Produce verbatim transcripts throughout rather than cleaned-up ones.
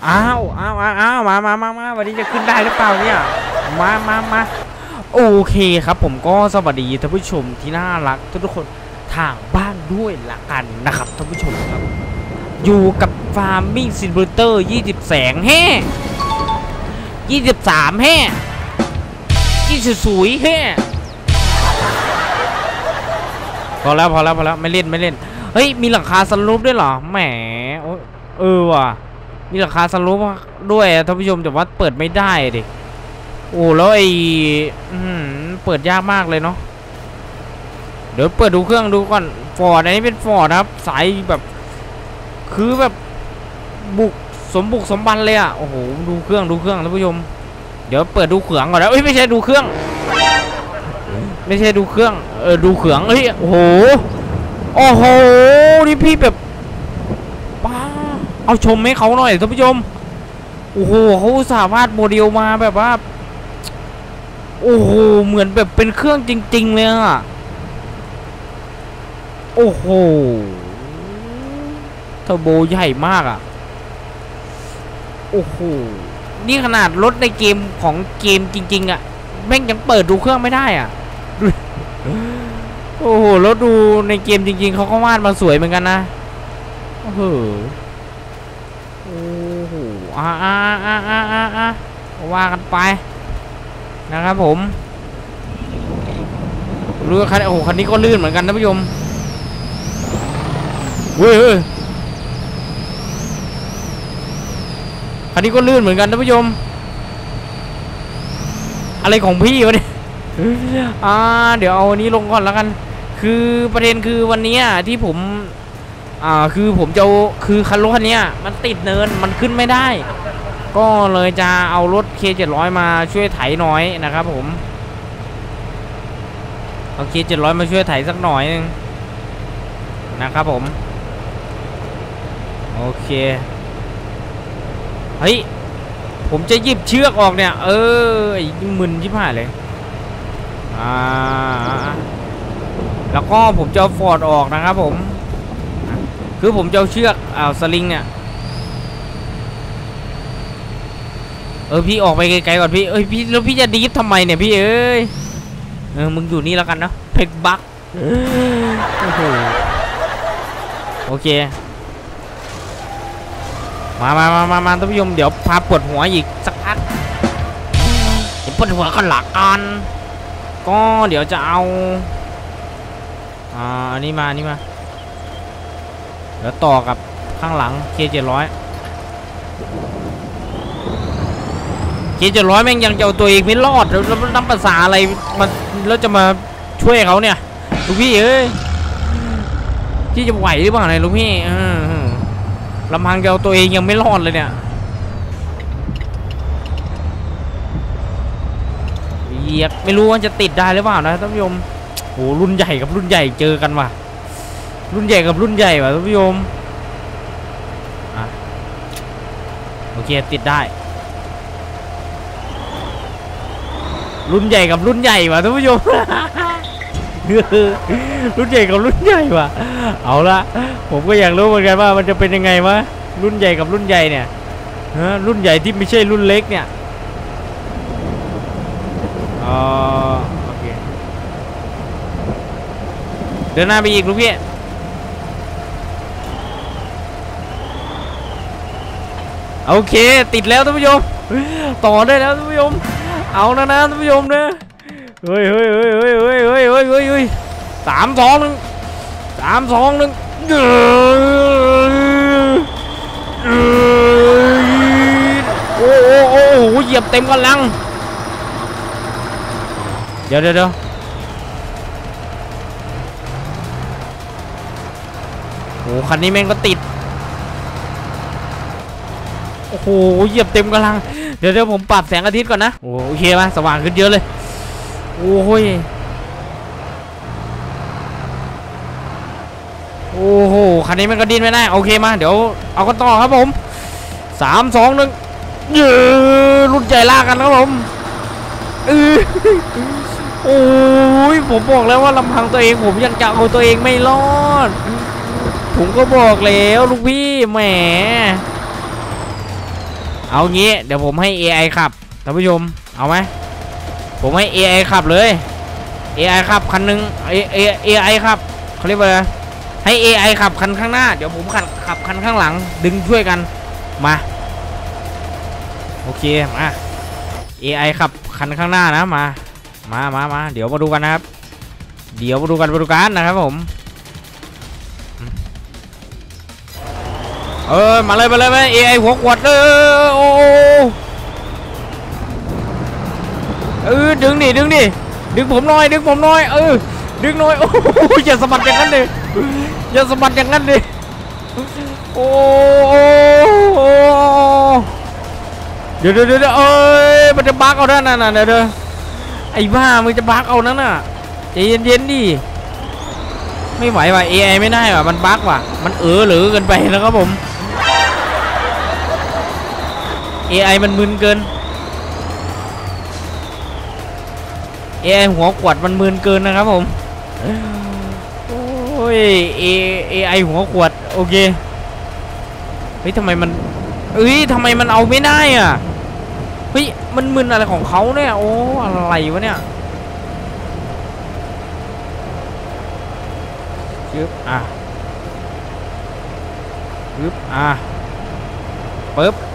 อ้าวอ้าวอ้าวมามามามาวันนี้จะขึ้นได้หรือเปล่าเนี่ยมามามาโอเคครับผมก็สวัสดีท่านผู้ชมที่น่ารักทุกคนทางบ้านด้วยละกันนะครับท่านผู้ชมครับอยู่กับ Farming Simulator ยี่สิบแสงแฮ่ยี่สิบสามแฮ่ยี่สิบสวยแฮ่พอแล้วพอแล้วพอแล้วไม่เล่นไม่เล่นเฮ้ยมีหลังคาสลูปด้วยเหรอแหมเออว่ะมีราคาสลูปด้วยท่านผู้ชมแต่ว่าเปิดไม่ได้ดิโอ้แล้วไอ้เปิดยากมากเลยเนาะเดี๋ยวเปิดดูเครื่องดูก่อนฟอร์ดอันนี้เป็นฟอร์ดครับสายแบบคือแบบบุกสมบุกสมบันเลยอ่ะโอ้โหดูเครื่องดูเครื่องท่านผู้ชมเดี๋ยวเปิดดูเขืองก่อนนะเอ้ยไม่ใช่ดูเครื่องไม่ใช่ดูเครื่องเออดูเขืองเฮ้ยโอ้โหโอ้โหนี่พี่แบบป้าเอาชมให้เขาหน่อยท่านผู้ชมโอ้โหเขาสามารถโมเดลมาแบบว่าโอ้โหเหมือนแบบเป็นเครื่องจริงๆเลยอะโอ้โหเทอร์โบใหญ่มากอะโอ้โหนี่ขนาดรถในเกมของเกมจริงๆอะแม่งยังเปิดดูเครื่องไม่ได้อะโอ้โหแล้วดูในเกมจริงๆเขาก็วาดมาสวยเหมือนกันนะโอ้โหโอ้โหอ่าอ่าอ่าอ่าอ่าอ่าว่ากันไปนะครับผมรู้คันโอ้โหคันนี้ก็ลื่นเหมือนกันท่านผู้ชมเว้ยคันนี้ก็ลื่นเหมือนกันท่านผู้ชมอะไรของพี่วะเนี่ยอ่าเดี๋ยวเอาอันนี้ลงก่อนแล้วกันคือประเด็นคือวันนี้ที่ผมอ่าคือผมจะคือคันรถคันนี้มันติดเนินมันขึ้นไม่ได้ก็เลยจะเอารถ เค เจ็ดร้อย มาช่วยไถหน่อยนะครับผมเอา เค เจ็ดร้อย มาช่วยไถสักหน่อยนึงนะครับผมโอเคเฮ้ยผมจะหยิบเชือกออกเนี่ยเออไอ้มึนชิบหายเลยอ่าแล้วก็ผมจะเอาฟอร์ดออกนะครับผมคือผมจะเอาเชือกเอาสลิงเนี่ยเออพี่ออกไปไกลๆก่อนพี่เอ้ยพี่แล้วพี่จะดีฟทำไมเนี่ยพี่เอ้ยเออมึงอยู่นี่แล้วกันเนาะเพกบักโอ้โหโอเคมามามามามาท่านผู้ชมเดี๋ยวพาปวดหัวอีกสักพักเดี๋ยวปวดหัวกันหลักกันก็เดี๋ยวจะเอาอ่าอันนี้มาอันนี้มาเดี๋ยวต่อกับข้างหลัง เค เจ็ดร้อย เค เจ็ดร้อยแม่งยังจะเอาตัวเองไม่รอดแล้วน้ำภาษาอะไรมันแล้วจะมาช่วยเขาเนี่ยลูกพี่เอ้ยที่จะไหวหรือเปล่าเนี่ยลูกพี่ลำพังจะเอาตัวเองยังไม่รอดเลยเนี่ยเหยียบไม่รู้ว่าจะติดได้หรือเปล่านะท่านผู้ชมโอ้รุ่นใหญ่กับรุ่นใหญ่เจอกันว่ะรุ่นใหญ่กับรุ่นใหญ่ว่ะท่านผู้ชมอ่ะโอเคติดได้รุ่นใหญ่กับรุ่นใหญ่ว่ะท่านผู้ชม รุ่นใหญ่กับรุ่นใหญ่ว่ะเอาละผมก็อยากรู้เหมือนกันว่ามันจะเป็นยังไงวะรุ่นใหญ่กับรุ่นใหญ่เนี่ยฮะรุ่นใหญ่ที่ไม่ใช่รุ่นเล็กเนี่ยอ๋อโอเคเดินหน้าไปอีกลูกพี่โอเคติดแล้วท่านผู้ชมต่อได้แล้วท่านผู้ชมเอานะนะท่านผู้ชมนะเฮ้ยเฮ้ยเฮ้ยเฮ้ยเฮ้ยเฮ้ยเฮ้ยเฮ้ยเฮ้ยสามสองหนึ่งสามสองหนึ่งโอ้โอ้โอ้โหเหยียบเต็มกำลังเดี๋ยวเดี๋ยวเดี๋ยวโอ้คันนี้แม่งก็ติดโอ้โหเหยียบเต็มกำลังเดี๋ยวเดี๋ยวผมปรับแสงอาทิตย์ก่อนนะโอเคป่ะสว่างขึ้นเยอะเลยโอ้ยโอ้โหคันนี้มันก็ดิ้นไม่ได้โอเคมาเดี๋ยวเอากันต่อครับผมสามสองหนึ่งเย้รุ่นใหญ่ลากกันครับผมเออโอ้ยผมบอกแล้วว่าลำพังตัวเองผมยังจะเอาตัวเองไม่รอดผมก็บอกแล้วลูกพี่แหมเอางี้เดี๋ยวผมให้ เอ ไอ ขับท่านผู้ชมเอาไหมผมให้ เอ ไอ ขับเลย เอ ไอ ขับคันหนึ่งเอ เอ เอ ไอ ขับเขาเรียกว่าอะไรให้ เอ ไอ ขับคันข้างหน้าเดี๋ยวผมขับขับคันข้างหลังดึงช่วยกันมาโอเคมา เอ ไอ ขับคันข้างหน้านะมามามามาเดี๋ยวมาดูกันนะครับเดี๋ยวมาดูกันมาดูกันนะครับผมเออมาเลยมาเลยมา เอ ไอ หัวขวดเออโอ้เออดึงดิดึงดิดึงผมหน่อยดึงผมหน่อยเออดึงหน่อยโอ้อย่าสะบัดอย่างนั้นเลยอย่าสะบัดอย่างนั้นเลยโอ้เดี๋ยวเดี๋ยวเดี๋ยวเอ้ยมันจะบักเอาด้านนั้นน่ะเดี๋ยวเดี๋ยวไอ้บ้ามึงจะบักเอานั่นน่ะใจเย็นๆดิไม่ไหวว่ะ เอ ไอ ไม่ได้ว่ะมันบักว่ะมันเออหรือเกินไปแล้วครับผม เอ ไอ มันมึนเกิน เอ ไอ หัวขวดมันมึนเกินนะครับผมโอ้ย A เอ ไอ หัวขวดโอเคเฮ้ยทำไมมันเอ้ยทำไมมันเอาไม่ได้อ่ะเฮ้ยมันมึนอะไรของเขาเนี่ยโอ้อะไรวะเนี่ยปึ๊บอ่ะปึ๊บอ่ะปึ๊บ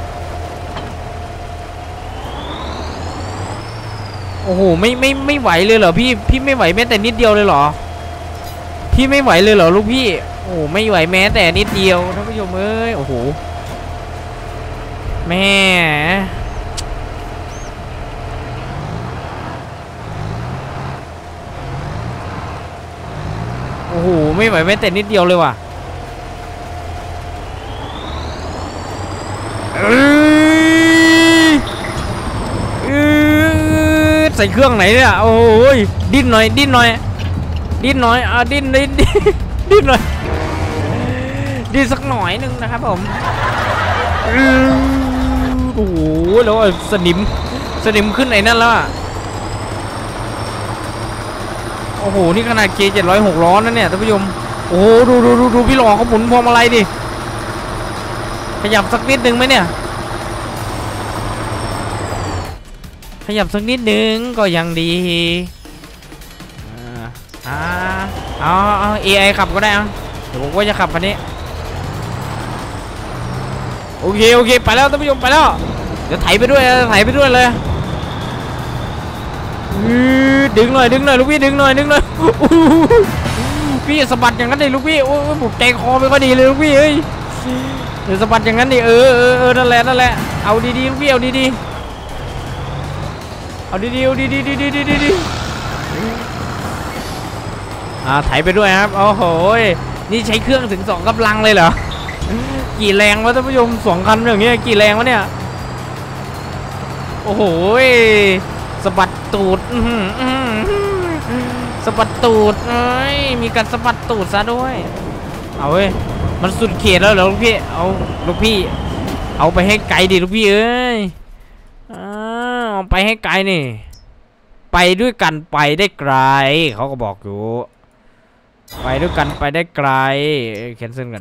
โอ้โหไม่ไม่ไม่ไหวเลยเหรอพี่พี่ไม่ไหวแม้แต่นิดเดียวเลยเหรอพี่ไม่ไหวเลยเหรอลูกพี่โอ้ไม่ไหวแม้แต่นิดเดียวท่านผู้ชมเอ้ยโอ้โหแม่โอ้โหไม่ไหวแม้แต่นิดเดียวเลยว่ะเอ้ยเอ้ยใส่เครื่องไหนเนี่ยโอ้ยดิ้นหน่อยดิ้นหน่อยดิ้นหน่อยอ่ะดิ้นดิ้นดิ้นหน่อยดิ้นสักหน่อยนึงนะครับผมโอ้โหแล้วสนิมสนิมขึ้นไอ้นั่นแล้วอ่ะโอ้โหนี่ขนาด เค เจ็ดร้อยหกล้อนั่นเนี่ยท่านผู้ชมโอ้โหดูดูดูดูพี่หล่อเขาหมุนพวงมาลัยดิขยับสักนิดนึงไหมเนี่ยขยับสักนิดนึงก็ยังดีอ่าเอาเอา เอ ไอ ขับก็ได้เอาเดี๋ยวผมก็จะขับคันนี้โอเคโอเคไปแล้วท่านผู้ชมไปแล้วเดี๋ยวไถไปด้วยไถไปด้วยเลยดึงหน่อยดึงหน่อยลูกพี่ดึงหน่อยดึงหน่อยพี่สะบัดอย่างนั้นดิลูกพี่โอ้ยผมใจคอไม่ค่อยดีเลยลูกพี่เอ้ยเดี๋ยวสะบัดอย่างนั้นดิเออเออเออนั่นแหละนั่นแหละเอาดีๆลูกพี่เอาดีๆเอาดีๆเอาดีๆดีๆดีๆอ่าไถไปด้วยครับโอ้โหนี่ใช้เครื่องถึงสองกำลังเลยเหรอกี่แรงวะท่านผู้ชมสองคันอย่างเงี้ยกี่แรงวะเนี่ยโอ้โหสะบัดตูดสะบัดตูดเอ้ยมีการสะบัดตูดซะด้วยเอาเว้ยมันสุดเขตแล้วเหรอลูกพี่เอาลูกพี่เอาไปให้ไกลดิลูกพี่เอ้ยเอาไปให้ไกลนี่ไปด้วยกันไปได้ไกลเขาก็บอกอยู่ไปด้วยกันไปได้ไกลแคนเซิลกัน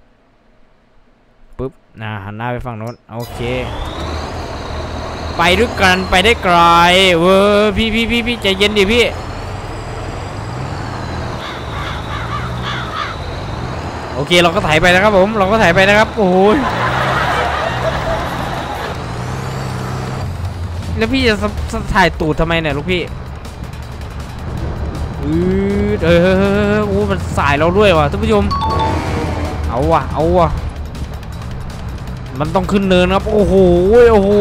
ปุ๊บนะหันหน้าไปฝั่งโน้นโอเคไปด้วยกันไปได้ไกลเว้ยพี่พี่พี่พี่ใจเย็นดิพี่โอเคเราก็ถ่ายไปนะครับผมเราก็ถ่ายไปนะครับโอ้ยแล้วพี่จะถ่ายตูดทำไมเนี่ยลูกพี่อือเออโอ้มันสายเราด้วยว่ะท่านผู้ชมเอาว่ะเอาว่ะมันต้องขึ้นเนินครับโอ้โหโอ้โห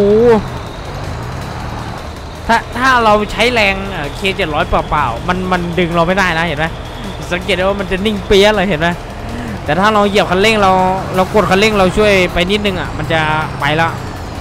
ถ้าถ้าเราใช้แรง เค เจ็ดร้อย เปล่าๆมันมันดึงเราไม่ได้นะเห็นไหมสังเกตได้ว่ามันจะนิ่งเปี้ยเลยเห็นไหมแต่ถ้าเราเหยียบคันเร่งเราเรากดคันเร่งเราช่วยไปนิดนึงอ่ะมันจะไปแล้ว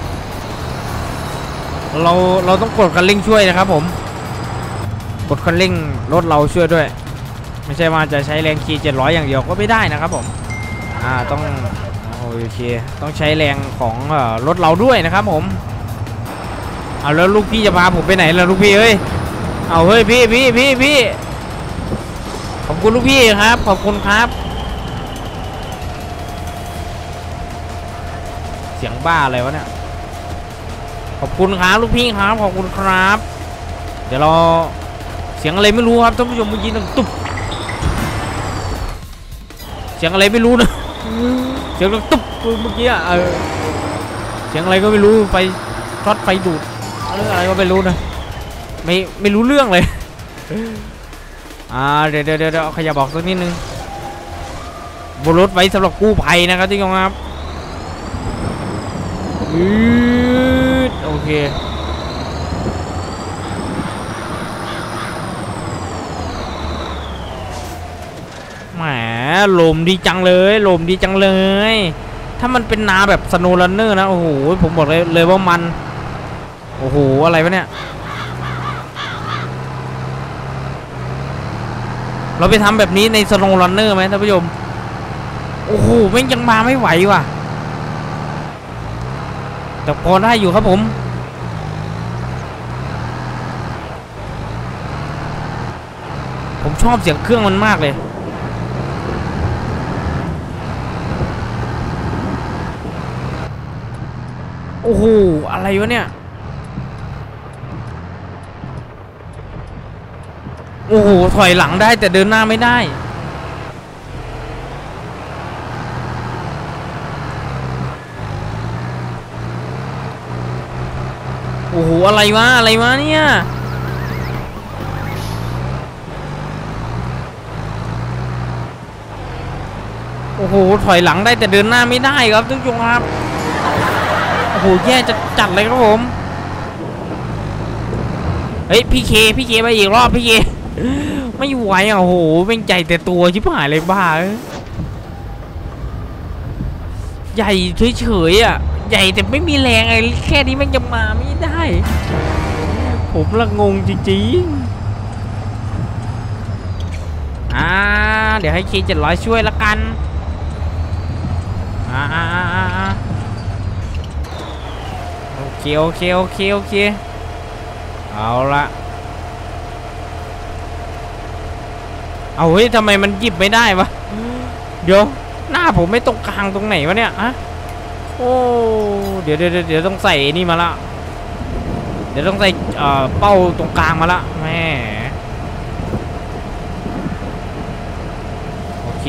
เราเราต้องกดคันเร่งช่วยนะครับผมกดคันเร่งรถเราช่วยด้วยไม่ใช่ว่าจะใช้แรง เค เจ็ดร้อย อย่างเดียวก็ไม่ได้นะครับผมอ่าต้องโอเคต้องใช้แรงของเอ่อรถเราด้วยนะครับผมเอาแล้วลูกพี่จะพาผมไปไหนล่ะลูกพี่เอ้ยเอาเฮ้ยพี่พี่พี่พี่ขอบคุณลูกพี่ครับขอบคุณครับเสียงบ้าอะไรวะเนี่ยขอบคุณครับลูกพี่ครับขอบคุณครับเดี๋ยวเราเสียงอะไรไม่รู้ครับท่านผู้ชมเมื่อกี้ต้องตุ๊บเสียงอะไรไม่รู้นะเสียงต้องตุ๊บเมื่อกี้อะเออเสียงอะไรก็ไม่รู้ไฟช็อตไฟดูดอะไรก็ไม่รู้นะไม่ไม่รู้เรื่องเลยอ่าเดี๋ยวเดี๋ยวเดี๋ยวขยับบอกสักนิดนึงบนรถไว้สำหรับกู้ภัยนะครับที่กองครับโอเคแหมลมดีจังเลยลมดีจังเลยถ้ามันเป็นนาแบบสโนว์รันเนอร์นะโอ้โหผมบอกเลยเลยว่ามันโอ้โหอะไรวะเนี่ยเราไปทำแบบนี้ในสโนว์รันเนอร์ไหมท่านผู้ชมโอ้โหแม่งยังมาไม่ไหวว่ะแต่พอได้อยู่ครับผมผมชอบเสียงเครื่องมันมากเลยโอ้โหอะไรวะเนี่ยโอ้โหถอยหลังได้แต่เดินหน้าไม่ได้โอ้โหอะไรวะอะไรวะเนี่ยโอ้โหถอยหลังได้แต่เดินหน้าไม่ได้ครับทุกท่านครับโอ้โหแย่จะจัดเลยครับผมเฮ้ยพี่เคพี่เคไปอีกรอบพี่เคไม่ไหวอ่ะโอ้โหเป็นใจแต่ตัวชิบหายเลยบ้าใหญ่เฉยๆอ่ะใหญ่แต่ไม่มีแรงไอ้แค่นี้มันจะมาไม่ได้ผมละงงจริงๆอ่าเดี๋ยวให้เคเจ็ดร้อยช่วยละกันอ่าอ่าอ่าอ่าโอเคโอเคโอเคโอเคเอาละเอาเฮ้ยทำไมมันหยิบไม่ได้วะเดี๋ยวหน้าผมไม่ตรงกลางตรงไหนวะเนี่ยฮะโอ้เดี๋ยวเดี๋ยวเดี๋ยวต้องใส่นี่มาละเดี๋ยวต้องใส่เอ่อเป้าตรงกลางมาละแม่โอเค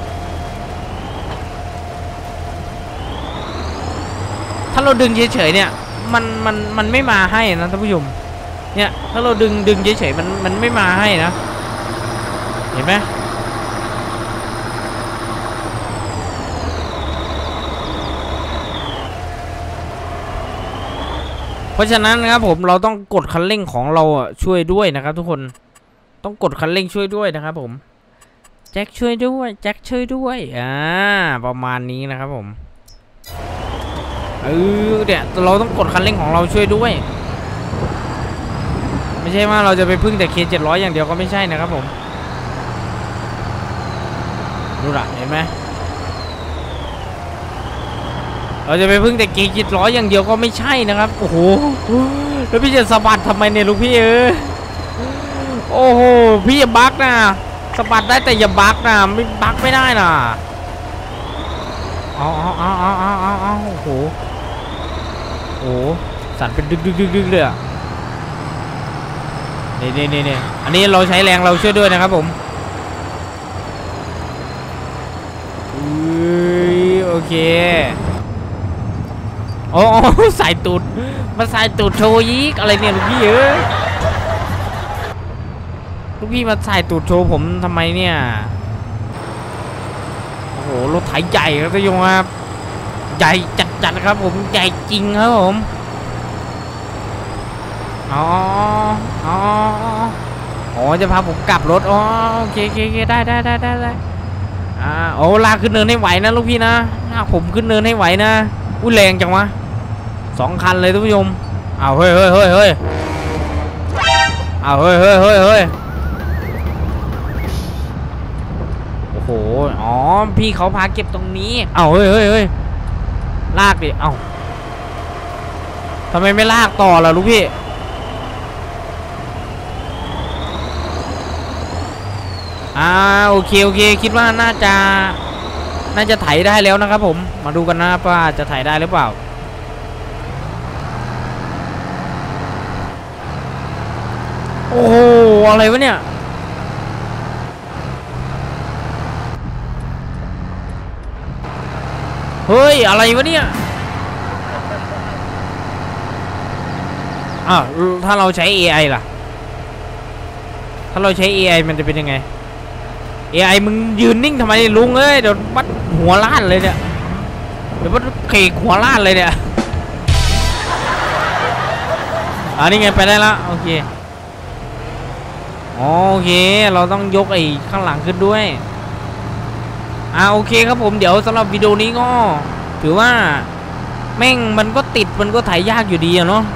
ถ้าเราดึงเฉยๆเนี่ยมันมันมันไม่มาให้นะท่านผู้ชมเนี่ยถ้าเราดึงดึงเฉยๆมันมันไม่มาให้นะเห็นไหมเพราะฉะนั้นนะครับผมเราต้องกดคันเร่งของเราอ่ะช่วยด้วยนะครับทุกคนต้องกดคันเร่งช่วยด้วยนะครับผมแจ็คช่วยด้วยแจ็คช่วยด้วยอ่าประมาณนี้นะครับผมเออเนี่ยเราต้องกดคันเร่งของเราช่วยด้วยไม่ใช่ว่าเราจะไปพึ่งแต่เคเจ็ดร้อยอย่างเดียวก็ไม่ใช่นะครับผมดูละเห็นไหมเราจะไปพึ่งแต่เกจิตร้อยอย่างเดียวก็ไม่ใช่นะครับโอ้โหแล้วพี่จะสะบัดทำไมเนี่ยลูกพี่เออโอ้โหพี่อย่าบักนะสะบัดได้แต่อย่าบักนะไม่บักไม่ได้นะเอาเอาเอาเอาเอาเอาเอาโอ้โหโอ้สั่นเป็นดึกดึกดึกดึกเลยอ่ะนี่นี่นี่นี่อันนี้เราใช้แรงเราช่วยด้วยนะครับผมโอเคโอ้ใส่ตูดมาใส่ตูดโชว์ยีกอะไรเนี่ยลูกพี่เอ้ยลูกพี่มาใส่ตูดโชว์ผมทำไมเนี่ยโอ้โหรถไถใหญ่ครับท่านผู้ชมครับใหญ่จัดๆครับผมใหญ่จริงครับผมอ๋ออ๋ออ๋อจะพาผมกลับรถอ๋อโอเคโอเคได้ได้ได้ได้ได้อ่าโอ้ลากขึ้นเนินให้ไหวนะลูกพี่นะลากผมขึ้นเนินให้ไหวนะอุ้ยแรงจังวะสองคันเลยท่านผู้ชมเอาเฮ้ยเฮ้ยเฮ้ยเฮ้ยเอาเฮ้ยเฮ้ยเฮ้ยเฮ้ยโอ้โหอ๋อพี่เขาพาเก็บตรงนี้เอาเฮ้ยเฮ้ยเฮ้ยลากดิเอาทำไมไม่ลากต่อล่ะลูกพี่อ่าโอเคโอเคคิดว่าน่าจะน่าจะไถได้แล้วนะครับผมมาดูกันนะว่าจะไถได้หรือเปล่าโอ้โหอะไรวะเนี่ยเฮ้ยอะไรวะเนี่ยอ้าวถ้าเราใช้ เอ ไอ ล่ะถ้าเราใช้ เอ ไอ มันจะเป็นยังไง เอ ไอ มึงยืนนิ่งทำไมลุงเอ้ยเดี๋ยวมัดหัวล้านเลยเนี่ยเดี๋ยวมัดเคกหัวล้านเลยเนี่ยอ่านี่ไงไปได้ละโอเคโอเคเราต้องยกไอ้ข้างหลังขึ้นด้วยอ่าโอเคครับผมเดี๋ยวสำหรับวิดีโอนี้ก็ถือว่าแม่งมันก็ติดมันก็ถ่ายยากอยู่ดีอะเนาะ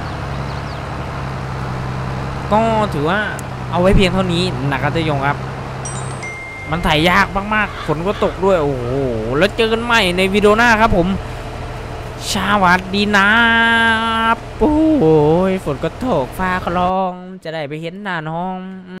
ก็ถือว่าเอาไว้เพียงเท่านี้นะครับท่านผู้ชมครับมันถ่ายยากมากๆฝนก็ตกด้วยโอ้โหแล้วเจอกันใหม่ในวิดีโอหน้าครับผมสวัสดีนะโอ้ยฝนก็ตกฟ้าคลองจะได้ไปเห็นหน้าน้อง